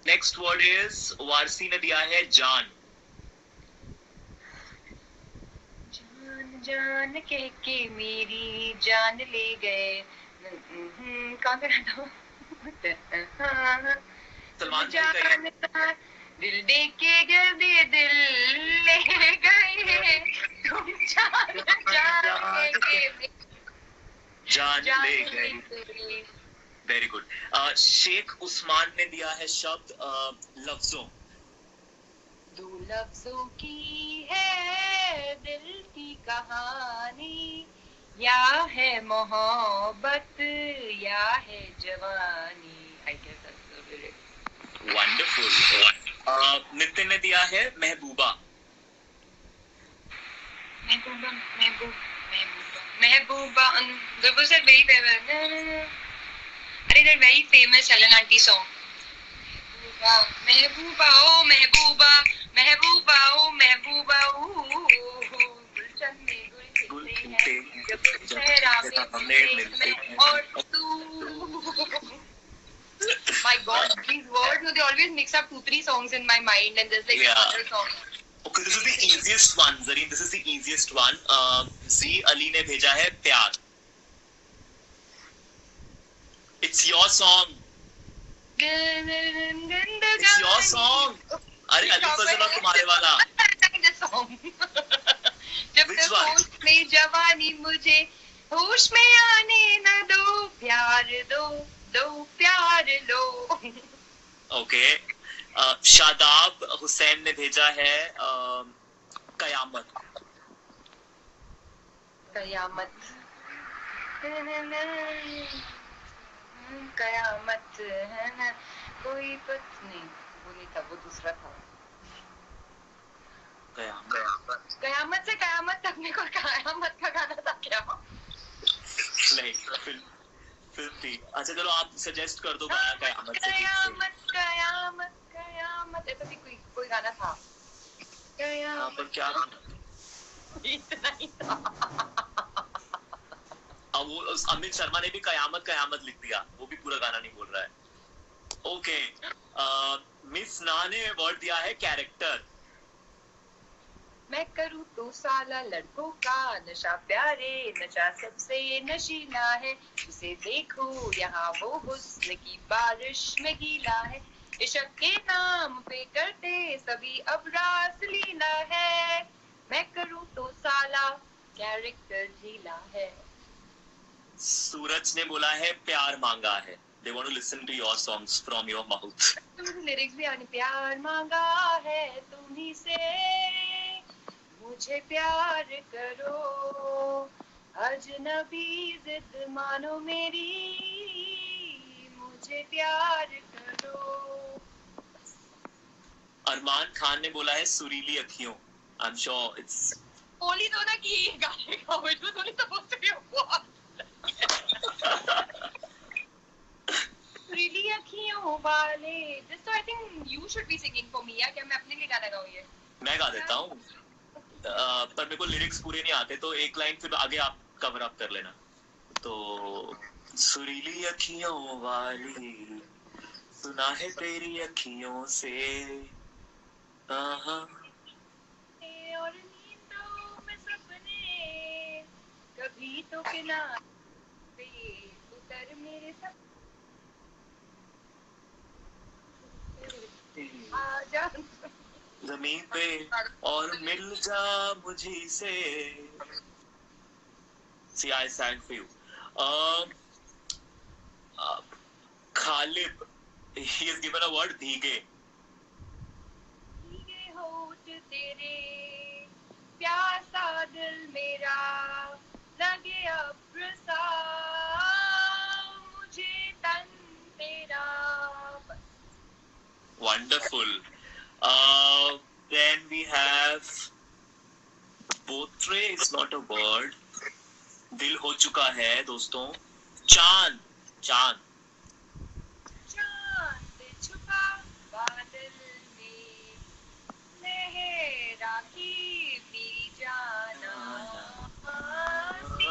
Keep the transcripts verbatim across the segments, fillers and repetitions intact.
Next word is, Warsi ने दिया है जान. जान जान कह के मेरी जान ले गए. कहाँ पे था? सलमान जान दिल दे के गर दे दिल ले गए तुम. जान जान के जान ले गए. Very good. शेख उस्मान ने दिया है शब्द लफ्जों. दो लफ्जों की है दिल की कहानी, या है मोहब्बत या है जवानी. I guess that's the lyrics. Wonderful. Nitin ने दिया है महबूबा. महबूबा महबूब महबूबा महबूबा. There was that very famous, अरे that very famous Helen Aunty song. महबूबा ओ महबूबा महबूबा ओ महबूबा ओ गुलशन में गुल खिलते हैं जब सहरा में मिलते हैं और तू. My God, these words, no, they always mix up two, three songs in my mind, and there's like yeah. another song. Okay, this is the easiest one, Zareen. This is the easiest one. Uh, Z Ali ने भेजा है प्यार. It's your song. It's your song. अरे अली फजल तुम्हारे वाला. जब तक होश में जवानी मुझे होश में आने न दो, प्यार दो दो प्यार लो. ओके. शादाब हुसैन ने भेजा है uh, कयामत. कयामत कयामत है ना कोई पत नहीं, वो नहीं था, वो दूसरा था. कयामत कयामत से कयामत तक में कोई कयामत का गाना था क्या? नहीं. फिर फिर थी. अच्छा चलो आप सजेस्ट कर दो गाना कयामत से. कयामत कयामत कयामत ऐसा भी कोई कोई गाना था. कयामत पर क्या इतना ही था. अब वो अमित शर्मा ने भी कयामत कयामत लिख दिया, वो भी पूरा गाना नहीं बोल रहा है. ओके. मिस ना ने वर्ड दिया है कैरेक्टर. मैं करूँ तो साला लड़कों का नशा प्यारे, नशा सबसे नशीला है, उसे देखो यहाँ वो हुस्न की बारिश में गीला है, इश्क के नाम पे करते सभी अब रास लीला है. मैं करूँ तो साला कैरेक्टर ढीला है. सूरज ने बोला है प्यार मांगा है. They want to listen to your songs from your mouth. मुझे लिरिक्स भी आनी. प्यार मांगा है तुम्ही से, मुझे प्यार करो, अजनबी जिद मानो मेरी, मुझे प्यार करो. अरमान खान ने बोला है सुरीली अखियों. I'm sure it's बोली दो ना कि गाने का वो तो नहीं supposed to be a word. सुरीली अखियों वाले. This so I think you should be singing for me. या क्या मैं अपने लिए गाना गाऊँ ये? मैं गा देता हूँ. Uh, पर मेरे को लिरिक्स पूरे नहीं आते, तो एक लाइन फिर आगे आप कवर अप कर लेना. तो सुरीली अखियों वाली सुना है तेरी अखियों से, आहा और नींदों में सपने कभी तो किनारे उतर मेरे सपने आजा जमीन पे और मिल जा मुझे से. See, I sang for you. Uh, uh, Khalid, he has given a word, भीगे. भीगे होठ तेरे, प्यासा दिल मेरा, लगे अब्र सा मुझे तन तेरा. Wonderful. Uh, then we have portray is not a word. दिल हो चुका है दोस्तों. चांद चांद चांद छुपा बादल में, लहरा की मेरी जाना,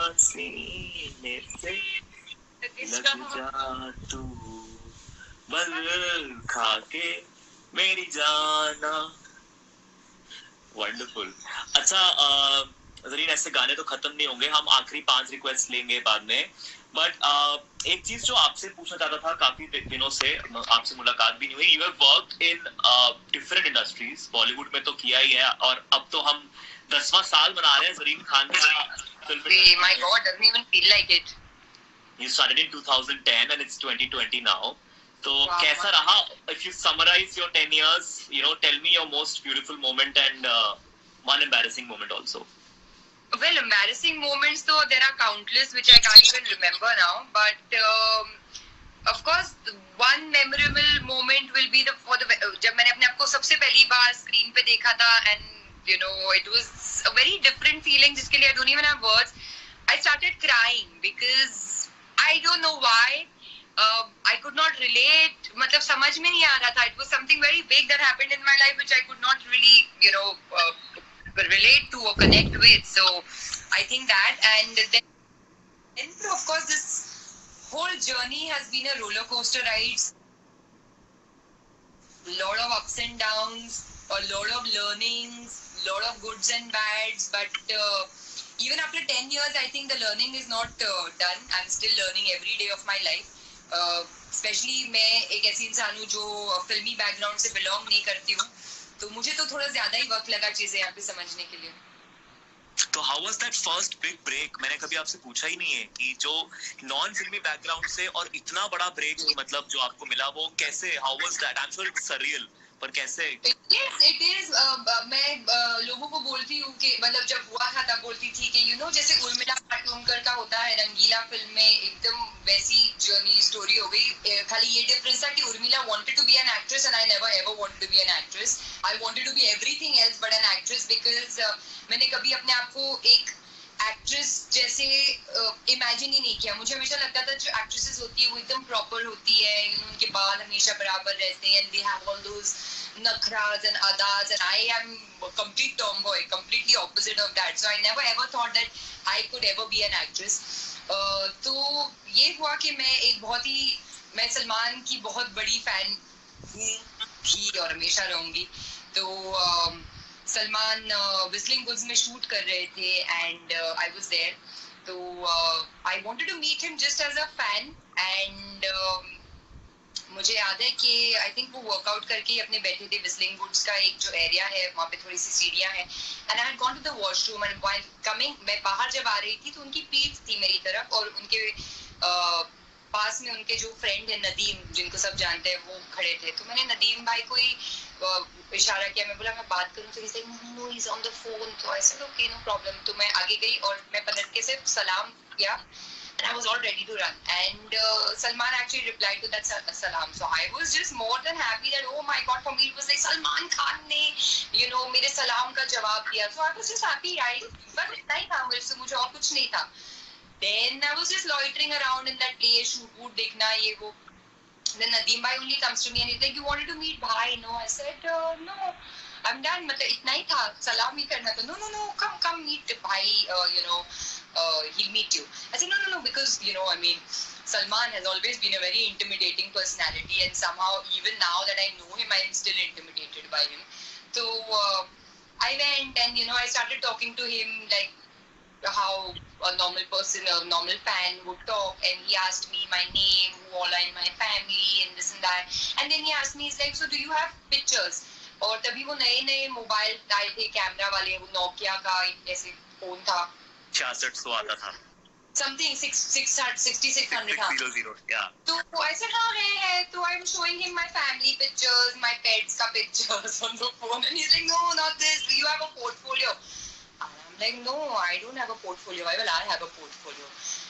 सीने से लग जा तू, बल दिल खा के मेरी जाना. वंडरफुल. अच्छा जरीन, ऐसे गाने तो खत्म नहीं होंगे, हम आखिरी पांच रिक्वेस्ट लेंगे बाद में. बट uh, एक चीज जो आपसे पूछना चाहता था, काफी दिनों से आपसे मुलाकात भी नहीं हुई. You have worked in different industries, Bollywood में तो किया ही है, और अब तो हम दसवां साल मना रहे हैं जरीन खान का फिल्म. My God, doesn't even feel like it. You started in twenty ten and it's twenty twenty now. तो Wow. कैसा रहा? If you summarize your ten years, you know, tell me your most beautiful moment and uh, one embarrassing moment also. Well, embarrassing moments though, there are countless which I can't even remember now. But um, of course, one memorable moment will be the for the जब मैंने अपने आप को सबसे पहली बार screen पे देखा था, and you know, it was a very different feeling जिसके लिए I don't even have words. I started crying because I don't know why. Uh, I could not relate. मतलब समझ में नहीं आ रहा था. It was something very big that happened in my life which I could not really, you know, uh, relate to or connect with. So I think that, and then, then of course this whole journey has been a roller coaster ride. Lot of ups and downs, a lot of learnings, lot of goods and bads. But uh, even after ten years, I think the learning is not uh, done. I'm still learning every day of my life. Specially uh, मैं एक ऐसी इंसान हूँ जो फिल्मी background से belong नहीं करती हूँ, तो मुझे तो थोड़ा ज्यादा ही वक्त लगा चीजें यहाँ पे समझने के लिए. तो how was that first big break? मैंने कभी आपसे पूछा ही नहीं है कि जो नॉन फिल्मी बैकग्राउंड से और इतना बड़ा ब्रेक मतलब जो आपको मिला, वो कैसे, how was that? I'm sure it's surreal, पर कैसे? Yes, it is. uh, मैं uh, लोगों को बोलती हूँ कि मतलब जब हुआ था तब बोलती थी कि you know जैसे उर्मिला मातोंडकर का होता है रंगीला फिल्म में, एकदम वैसी जर्नी स्टोरी हो गई. खाली ये डिफरेंस था कि Urmila wanted to be an actress and I never ever wanted to be an actress. I wanted to be everything else but an actress because uh, मैंने कभी अपने आप को एक एक्ट्रेस जैसे इमेजिन uh, ही नहीं किया. मुझे हमेशा लगता था जो एक्ट्रेसेस होती है वो एकदम प्रॉपर होती है, you know, उनके बाल हमेशा बराबर रहते हैं, and they have all those nakhras and adas, and I am a complete tomboy, completely opposite of that. So I never ever thought that I could ever be an actress. uh, तो ये हुआ कि मैं एक बहुत ही मैं सलमान की बहुत बड़ी फैन हूँ थी और हमेशा रहूंगी. तो uh, सलमान व्हिस्लिंग वुड्स में शूट कर रहे थे एंड आई वाज देयर. तो I wanted to meet him just as a fan, and मुझे याद है कि आई थिंक वो वर्कआउट करके अपने बैठे थे. व्हिस्लिंग वुड्स का एक जो एरिया है वहाँ पे थोड़ी सी सीढ़ियाँ हैं, and I had gone to the washroom and while coming, मैं बाहर जब आ रही थी तो उनकी पीठ थी मेरी तरफ और उनके uh, पास में उनके जो फ्रेंड है नदीम, जिनको सब जानते हैं, वो खड़े थे. तो मैंने नदीम भाई को ही इशारा किया, मैं बोला मैं बात करूं, तो he said no, he's on the phone. तो I said okay, no problem. तो मैं आगे गई और मैं पलट के सिर्फ सलाम किया, and I was all ready to run, and uh, Salman actually replied to that salam. So I was just more than happy that oh my god, for me it was like Salman Khan ने you know मेरे सलाम का जवाब दिया. So I was just happy. I बस इतना ही था मुझे, मुझे और कुछ नहीं था. Then I was just loitering around in that place, shoot woot देखना ये वो. Then Nadeem bhai only comes to me and he's like, you wanted to meet bhai? No, I said uh, no, I'm done. मतलब इतना ही था, सलाम ही करना था. No, no, no, come, come meet bhai. Uh, you know, uh, he'll meet you. I said no, no, no, because you know, I mean, Salman has always been a very intimidating personality, and somehow even now that I know him, I am still intimidated by him. So uh, I went and you know, I started talking to him like how a normal person, a normal fan would talk, and he asked me my name, who all are in my family, and this and that. And then he asked me, he's like, so do you have pictures? और तभी वो नए नए mobile आए थे, camera वाले, वो Nokia का ऐसे फोन था, छियासठ सौ आता था, something six six sixty six hundred था. yeah. तो I said हाँ है है. तो I'm showing him my family pictures, my pets का pictures on the phone, and he's like, no, not this. You have a portfolio. I'm like, no, I don't have a portfolio. Why will I have a portfolio?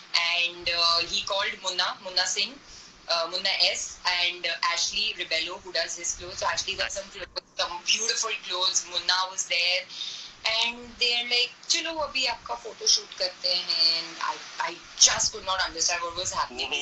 And uh, he called Munna, Munna Singh, uh, Munna S, and uh, Ashley Rebello, who does his clothes. So Ashley got some clothes, some beautiful clothes. Munna was there, and they're like, "Chalo, abhi aapka photo shoot karte hain." And I, I just could not understand what was happening.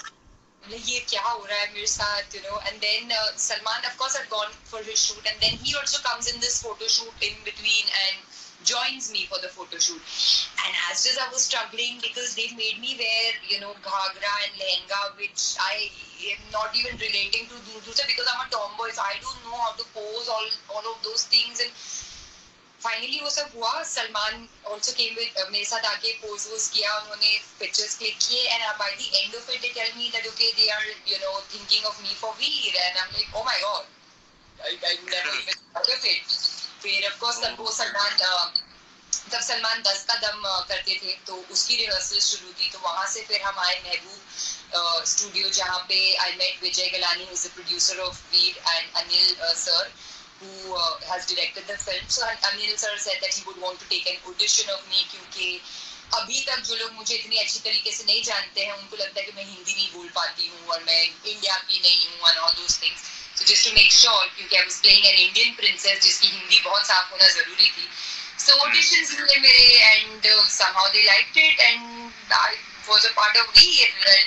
Like, ये क्या हो रहा है मेरे साथ, you know? And then uh, Salman, of course, had gone for his shoot, and then he also comes in this photo shoot in between, and joins me for the photo shoot. And as just I was struggling because they made me wear, you know, ghagra and lehenga, which I am not even relating to Dusra because I'm a tomboy, so I don't know how to pose all all of those things. And finally वो सब हुआ. Salman also came with uh, मेरे साथ आके pose was किया, उन्होंने pictures click किए, and uh, by the end of it they tell me that okay they are, you know, thinking of me for Veer, and I'm like oh my god, I, I never even thought of it. फिर of course तब वो Salman uh, तब सलमान दस का दम uh, करते थे, तो उसकी रिहर्सल शुरू थी. तो वहाँ से फिर हम आए महबूब स्टूडियो uh, जहाँ पे I met Vijay Galani, who is the producer of Veer, and Anil uh, sir, who uh, has directed the film. So Anil sir said that he would want to take an audition of me क्योंकि अभी तक जो लोग मुझे इतनी अच्छी तरीके से नहीं जानते हैं उनको लगता है कि मैं हिंदी नहीं बोल पाती हूँ और मैं इंडिया की नहीं हूँ and all those things. So just to make sure, क्योंकि I was playing an Indian princess जिसकी हिंदी बहुत साफ होना जरूरी थी. So auditions हुए मेरे, and uh, somehow they liked it, and I was a part of Veer.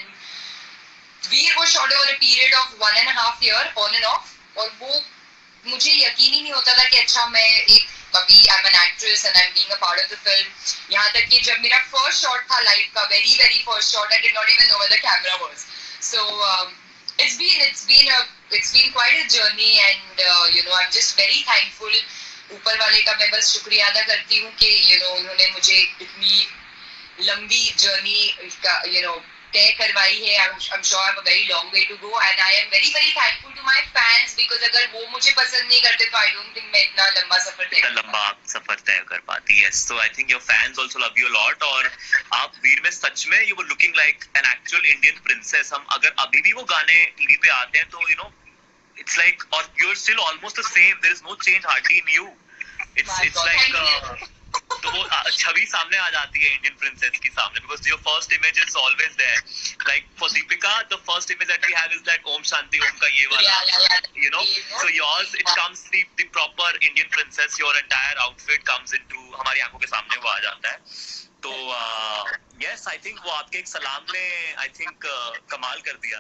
And Veer was shot over a period of one and a half year on and off, और वो मुझे यकीन ही नहीं होता था कि अच्छा मैं एक अभी I'm an actress and I'm being a part of the film. यहाँ तक कि जब मेरा first shot था live का, very very first shot, I did not even know where the camera was. So um, it's been it's been a it's been quite a journey, and uh, you know I'm just very thankful. ऊपर वाले का मैं बस शुक्रिया अदा करती हूँ कि you know उन्होंने मुझे इतनी लंबी जर्नी का you know तय करवाई है. I'm, I'm sure I have a very long way to go, and I am very very thankful to my fans because अगर वो मुझे पसंद नहीं करते तो I don't think मैं इतना लंबा सफर तय इतना लंबा सफर तय कर पाती. Yes, so I think your fans also love you a lot. और आप वीर में सच में you were looking like an actual Indian princess. हम अगर अभी भी वो गाने टीवी पे आते हैं तो you know it's like, or you're still almost the same. There is no change hardly in you. It's it's like uh, तो वो छवि सामने आ जाती है इंडियन प्रिंसेस की सामने, because your first image is always there. Like for Deepika, the first image that we have is that Om Shanti Om का ये वाला, yeah, yeah, yeah. you know. So yours, it comes the the proper Indian princess. Your entire outfit comes into हमारी आंखों के सामने वो आ जाता है. तो uh, yes, I think वो आपके एक सलाम ने I think uh, कमाल कर दिया.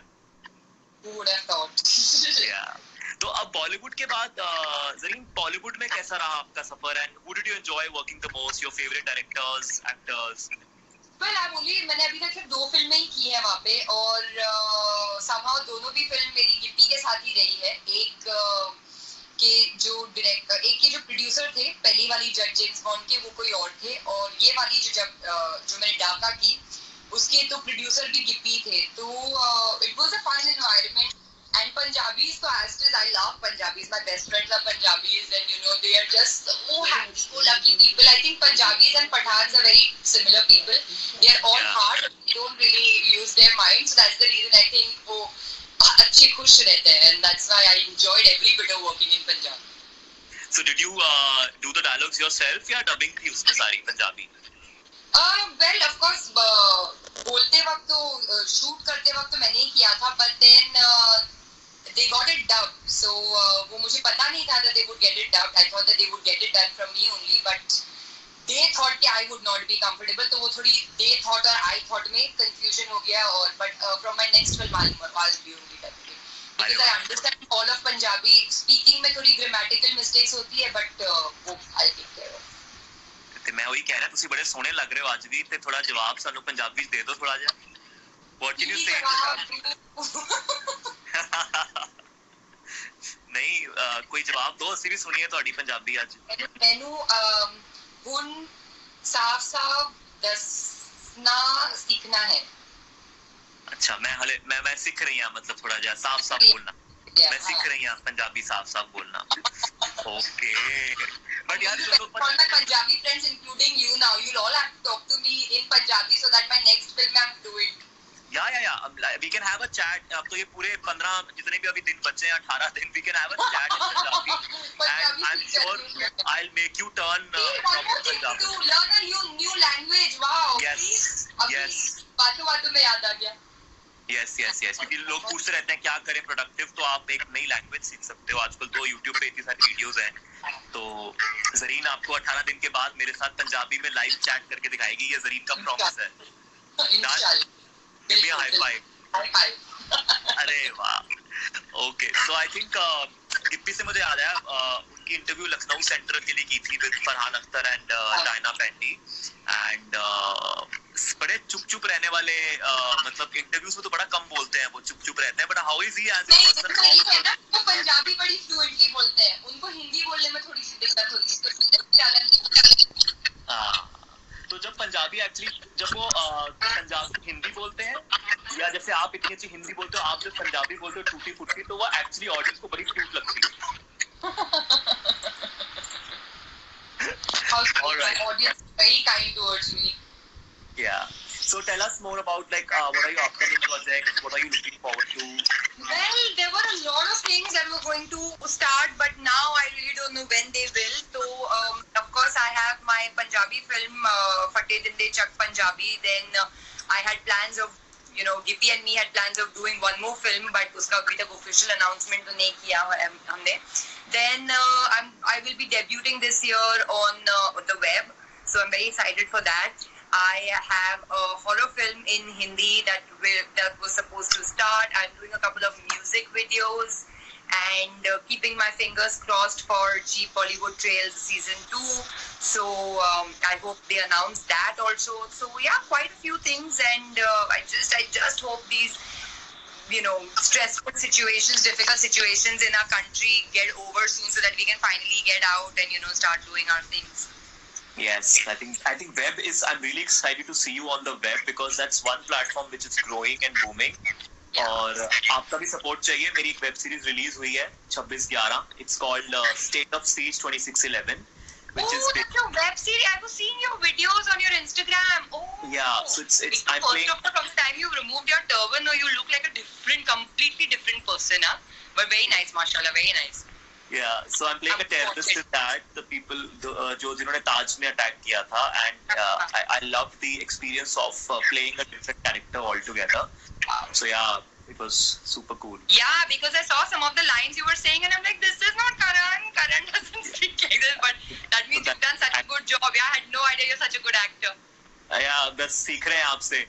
Who would have thought? Yeah. तो अब बॉलीवुड के बाद जरीन, बॉलीवुड में कैसा रहा आपका सफर, and who did you enjoy working the most, your favourite directors, actors? Well I only मैंने अभी तक सिर्फ दो फिल्में ही की है वहाँ पे, और समहाउ uh, दोनों भी फिल्म मेरी गिप्पी के साथ ही रही है. एक uh, के जो डायरेक्टर एक के जो प्रोड्यूसर थे पहली वाली जज जेम्स बॉन्ड के, वो कोई और थे, और ये वाली जो जब uh, जो मैंने डाका की उसके तो प्रोड्यूसर भी गिप्पी थे. तो it was a fun environment. And Punjabis, so as it is, I love Punjabis. My best friends are Punjabis, and you know they are just so happy-go-lucky people. I think Punjabis and Pathans are very similar people. They are all hard. They don't really use their mind, so that's the reason I think वो अच्छे खुश रहते हैं, and that's why I enjoyed every bit of working in Punjab. So did you uh, do the dialogues yourself या dubbing थी उसमें सारी Punjabi? Uh, well, of course, uh, बोलते वक्त तो uh, shoot करते वक्त तो मैंने ही किया था, but then uh, they got it dubbed, so uh, वो मुझे पता नहीं था that they would get it dubbed. I thought that they would get it done from me only, but they thought कि I would not be comfortable. तो वो थोड़ी they thought और I thought में confusion हो गया. और but uh, from my next film I'll, I'll be only dubbed because I understand all of Punjabi. Speaking में थोड़ी grammatical mistakes होती है, but uh, वो I'll take care of. ਤੇ ਮੈਂ ਉਹੀ ਕਹਿ ਰਿਹਾ, ਤੁਸੀਂ ਬੜੇ ਸੋਹਣੇ ਲੱਗ ਰਹੇ ਹੋ ਅੱਜ ਵੀ, ਤੇ ਥੋੜਾ ਜਵਾਬ ਸਾਨੂੰ ਪੰਜਾਬੀ ਚ ਦੇ ਦਿਓ ਥੋੜਾ ਜਿਹਾ. What did you say? ਨਹੀਂ ਕੋਈ ਜਵਾਬ ਦੋ, ਅਸੀਂ ਵੀ ਸੁਣੀਏ ਤੁਹਾਡੀ ਪੰਜਾਬੀ ਅੱਜ. ਮੈਨੂੰ ਹੁਣ ਸਾਫ਼ ਸਾਫ਼ ਦੱਸਣਾ सीखना है. अच्छा, मैं हले मैं मैं सीख रही हूँ, मतलब थोड़ा जिहा साफ साफ बोलना. मैं सीख रही हूँ पंजाबी साफ साफ बोलना. ओके, बट यार जो लोग all my Punjabi friends including you now, you'll all have to talk to me in Punjabi so that my next film I'm doing. या या या we can have a chat. अब तो ये पूरे पंद्रह जितने भी अभी दिन बचे हैं, अठारह दिन, we can have a chat in Punjabi, and I'm sure I'll make you turn uh, from Punjabi to learn a new new language. Wow. Yes, yes. बातों बातों में याद आ गया. यस यस यस क्योंकि लोग पूछते रहते हैं क्या करें प्रोडक्टिव, तो आप एक नई लैंग्वेज सीख सकते हो. आजकल तो यूट्यूब पे इतनी सारी वीडियोस हैं. तो जरीन आपको अठारह दिन के बाद मेरे साथ पंजाबी में लाइव चैट करके दिखाएगी. ये जरीन का प्रॉमिस है. इंशाल्लाह. Give me a high five. High five. अरे वाह. Okay, so I think Gippy से मुझे याद आया, आपकी इंटरव्यू लखनऊ सेंट्रल के लिए की थी with Farhan Akhtar and Diana Penty and बड़े चुप चुप रहने वाले uh, मतलब इंटरव्यूज में तो बड़ा कम बोलते हैं वो, चुप चुप रहते हैं, but how is he as a person? वो पंजाबी बड़ी फ्लुएंटली बोलते हैं, उनको हिंदी बोलने में थोड़ी सी दिक्कत होती है। हाँ, तो जब पंजाबी एक्चुअली जब वो पंजाबी हिंदी बोलते हैं या जैसे आप इतनी अच्छी हिंदी बोलते हो, आप जब पंजाबी बोलते हो टूटी फूटी, तो वो एक्चुअली ऑडियंस को बड़ी क्यूट लगती है. All right. My audience is very kind towards me. Yeah. So tell us more about like uh, what are your upcoming projects? What are you looking forward to? Well, there were a lot of things that were going to start, but now I really don't know when they will. So, um, of course, I have my Punjabi film, uh, Fateh Dinde Chak Punjabi. Then uh, I had plans of, you know, Gippy and me had plans of doing one more film, but uska abhi tak official announcement to nahi kiya hum- humne. Then uh, I'm, I will be debuting this year on, uh, on the web, so I'm very excited for that. I have a horror film in Hindi that will, that was supposed to start. I'm doing a couple of music videos and uh, keeping my fingers crossed for Jeep Bollywood Trails season two. So um, I hope they announce that also. So yeah, quite a few things, and uh, I just I just hope these, you know, stressful situations, difficult situations in our country get over soon, so that we can finally get out and, you know, start doing our things. Yes, I think I think web is. I'm really excited to see you on the web because that's one platform which is growing and booming. Yeah. और आपका भी support चाहिए. मेरी एक web series release हुई है छब्बीस ग्यारह. It's called uh, State of Siege twenty-six eleven, which oh, is that's your web series. I was seeing your videos on your Instagram. Oh, yeah. So it's it's I'm first playing. of all, from the time you removed your turban, no, you look like a different, completely different person, huh? But very nice, mashallah, very nice. Yeah, so I'm playing a terrorist in that. The people, the, uh, जो जिन्होंने ताज में attack किया था, and uh, I, I loved the experience of uh, playing a different character altogether. Wow. So yeah, it was super cool. Yeah, because I saw some of the lines you were saying, and I'm like, this is not Karan. Karan doesn't speak like this, but that means So you've done such a good job. Yeah, I had no idea you're such a good actor. Uh, yeah, बस सीख रहे हैं आपसे.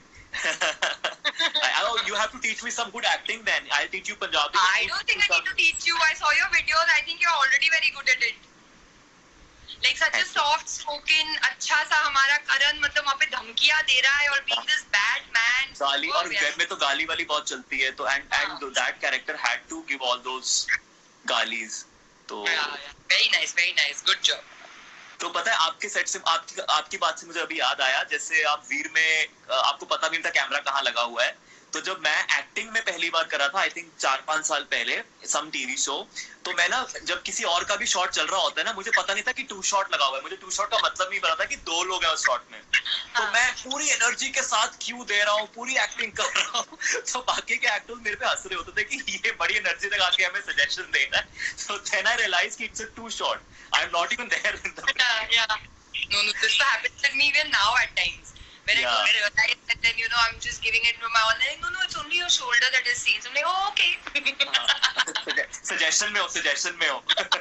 I, oh, you have to teach me some good acting then. I'll teach you Punjabi. I don't think I need to teach you. I saw your videos. I think you're already very good at it. Like such a soft spoken, अच्छा सा हमारा करण मतलब वहाँ पे धमकियाँ दे रहा है और being this bad man. गाली और yeah. वेब में तो गाली वाली बहुत चलती है तो and and that character had to give all those गालीज तो. Yeah, yeah. Very nice, very nice. Good job. तो पता है आपके सेट से आपकी आपकी बात से मुझे अभी याद आया जैसे आप वीर में आपको पता भी नहीं था कैमरा कहाँ लगा हुआ है तो जब मैं एक्टिंग में पहली बार करा था आई थिंक चार पांच साल पहले सम टीवी शो तो मैं ना जब किसी और का भी शॉट चल रहा होता है ना मुझे पता नहीं था कि टू शॉट लगा हुआ है मुझे टू शॉट का मतलब नहीं पता था कि दो लोग हैं उस शॉट में तो मैं पूरी एनर्जी के साथ क्यू दे रहा हूँ पूरी एक्टिंग कर रहा हूँ तो बाकी के एक्टर्स मेरे पे हंस रहे होते थे कि ये बड़ी एनर्जी लगा के हमें सजेशन दे रहा है so then I realized कि it's a two shot I'm not even there in the yeah yeah no no this happens with me even now at times when yeah. I don't realize that then you know I'm just giving it to my own like no no it's only your shoulder that is seen so I'm like oh okay suggestion में हो suggestion में हो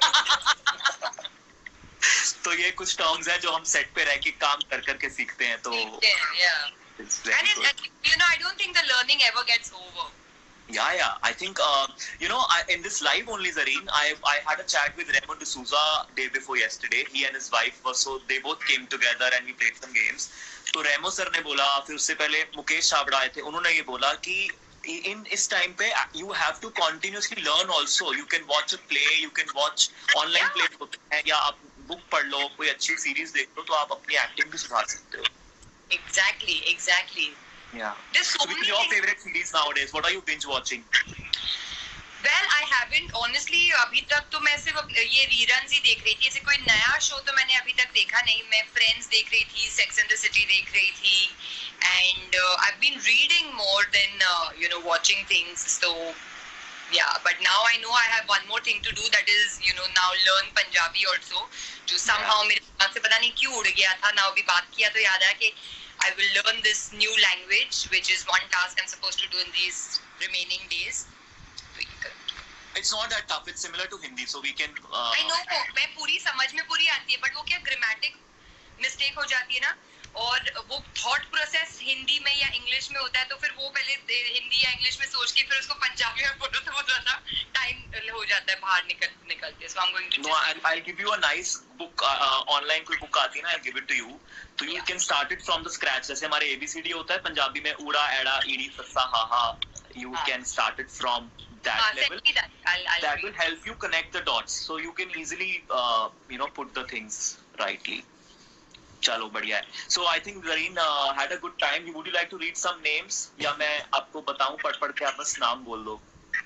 तो ये कुछ terms हैं जो हम सेट पे रह के काम कर कर के सीखते हैं तो yeah and it, you know I don't think the learning ever gets over. Yeah, yeah. I think, uh, you know, I, in this live only, Zareen, I I had a chat with Raymond D'Souza day before yesterday. He and his wife were so they both came together and we played some games. तो रेमो sir ने बोला फिर उससे पहले मुकेश छाबड़ा आए थे उन्होंने ये बोला कि इन इस टाइम पे you have to continuously learn also. You can watch a play, you can watch online play होते हैं या आप बुक पढ़ लो कोई अच्छी सीरीज देख लो तो आप अपनी एक्टिंग भी सुधार सकते हो. Exactly, exactly. Yeah. There's so so which is your favorite series nowadays? What are you binge watching? Well, I haven't honestly. अभी तक तो मैं सिर्फ ये reruns ही देख रही थी. ऐसे कोई नया शो तो मैंने अभी तक देखा नहीं. मैं Friends देख रही थी, Sex and the City देख रही थी, and uh, I've been reading more than uh, you know watching things. So yeah, but now I know I have one more thing to do. That is you know now learn Punjabi also. जो somehow मेरे दिमाग से पता नहीं क्यों उड़ गया था. Now अभी बात किया तो याद आया कि I will learn this new language, which is one task I'm supposed to do in these remaining days. It's not that tough. It's similar to Hindi, so we can. Uh... I know. मैं पूरी समझ में पूरी आती है, but वो क्या grammatic mistake हो जाती है ना, और वो thought process हिंदी में या इंग्लिश में होता है, तो फिर वो पहले हिंदी या इंग्लिश में सोच के फिर उसको पंजाबी में बोलो तो वो ज़्यादा time हो जाता जाता है बाहर निकल निकलते. So I'm going to. No, I'll, I'll give you a nice book. Uh, online कोई book आती है ना, I'll give it to you. So you Yeah. can start it from the scratch. जैसे हमारे A B C D होता है पंजाबी में उड़ा एड़ा ईड़ी सस्सा हा हा. You हाँ. can start it from that हाँ, level. send me that. I'll, I'll That read. will help you connect the dots, so you can easily, uh, you know, put the things rightly. चलो बढ़िया है. So I think Zareen uh, had a good time. Would you like to read some names? या मैं आपको बताऊं पढ़ पढ़ के आप बस नाम बोल दो.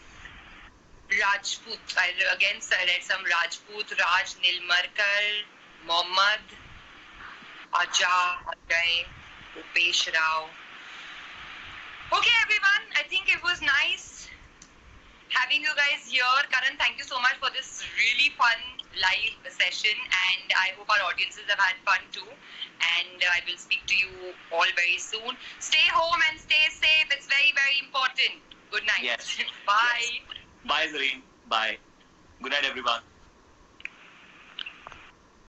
Rajput. I again read some Rajput, Raj Nilmarkar, Mohammad, Ajay, Ajay, Upesh Rao. Okay, everyone. I think it was nice having you guys here. Karan, thank you so much for this really fun live session, and I hope our audiences have had fun too. And I will speak to you all very soon. Stay home and stay safe. It's very, very important. Good night. Yes. Bye. Yes. Bye Zareen. Bye. Good night everyone.